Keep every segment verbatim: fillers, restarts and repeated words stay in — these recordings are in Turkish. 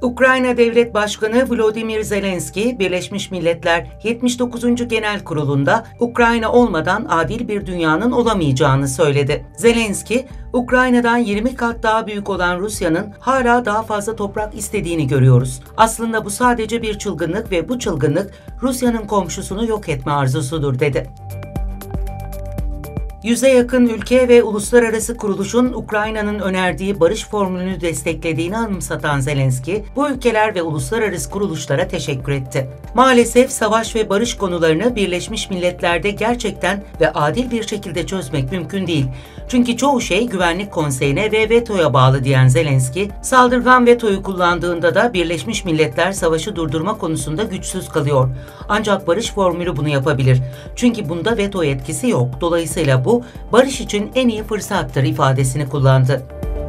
Ukrayna Devlet Başkanı Volodymyr Zelenski, Birleşmiş Milletler yetmiş dokuzuncu Genel Kurulu'nda Ukrayna olmadan adil bir dünyanın olamayacağını söyledi. Zelenski, Ukrayna'dan yirmi kat daha büyük olan Rusya'nın hala daha fazla toprak istediğini görüyoruz. Aslında bu sadece bir çılgınlık ve bu çılgınlık Rusya'nın komşusunu yok etme arzusudur, dedi. Yüze yakın ülke ve uluslararası kuruluşun Ukrayna'nın önerdiği barış formülünü desteklediğini anımsatan Zelenski, bu ülkeler ve uluslararası kuruluşlara teşekkür etti. Maalesef savaş ve barış konularını Birleşmiş Milletler'de gerçekten ve adil bir şekilde çözmek mümkün değil. Çünkü çoğu şey Güvenlik Konseyi'ne ve vetoya bağlı, diyen Zelenski, saldırgan vetoyu kullandığında da Birleşmiş Milletler savaşı durdurma konusunda güçsüz kalıyor. Ancak barış formülü bunu yapabilir. Çünkü bunda veto etkisi yok. Dolayısıyla bu barış için en iyi fırsattır ifadesini kullandı.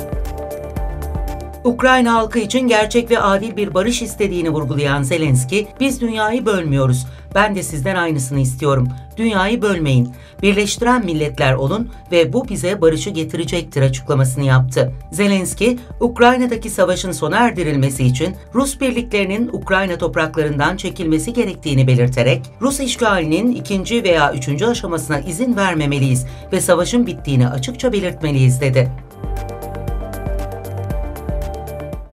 Ukrayna halkı için gerçek ve adil bir barış istediğini vurgulayan Zelenski, "Biz dünyayı bölmüyoruz. Ben de sizden aynısını istiyorum. Dünyayı bölmeyin. Birleştiren milletler olun ve bu bize barışı getirecektir" açıklamasını yaptı. Zelenski, Ukrayna'daki savaşın sona erdirilmesi için Rus birliklerinin Ukrayna topraklarından çekilmesi gerektiğini belirterek, "Rus işgalinin ikinci veya üçüncü aşamasına izin vermemeliyiz ve savaşın bittiğini açıkça belirtmeliyiz" dedi.